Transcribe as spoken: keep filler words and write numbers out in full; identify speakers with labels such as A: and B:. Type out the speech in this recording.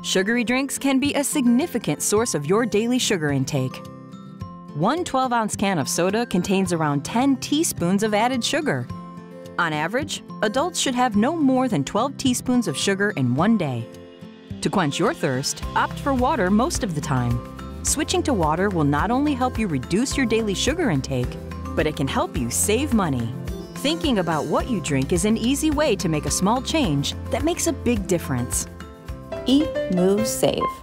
A: Sugary drinks can be a significant source of your daily sugar intake. One twelve ounce can of soda contains around ten teaspoons of added sugar. On average, adults should have no more than twelve teaspoons of sugar in one day. To quench your thirst, opt for water most of the time. Switching to water will not only help you reduce your daily sugar intake, but it can help you save money. Thinking about what you drink is an easy way to make a small change that makes a big difference.
B: Eat, move, save.